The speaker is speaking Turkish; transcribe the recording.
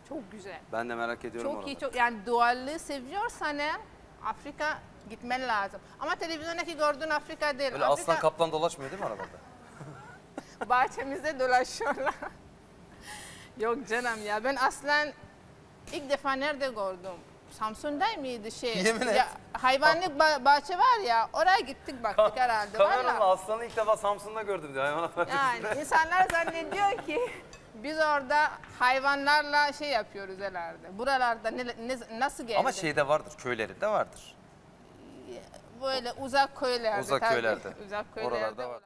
Çok güzel. Ben de merak ediyorum Çok orada. iyi, çok yani doğallığı seviyorsan eğer Afrika gitmen lazım. Ama televizyondaki gördüğün Afrika değil. Öyle Afrika, aslan kaplan dolaşmıyor değil mi arabada? bahçemizde dolaşıyorlar. Yok canım ya, ben aslan ilk defa nerede gördüm? Samsun'da mıydı şey? Yemin et. Ya, hayvanlık bahçe var ya, oraya gittik baktık herhalde. Kameranın Vallahi. aslanı ilk defa Samsun'da gördüm diyor hayvanat bahçesinde. Yani insanlar zannediyor ki biz orada hayvanlarla şey yapıyoruz herhalde. Buralarda nasıl geldi? Ama şeyde vardır, köylerinde vardır. Böyle uzak köylerde. Uzak tabii. köylerde. Uzak köylerde. Oralarda var.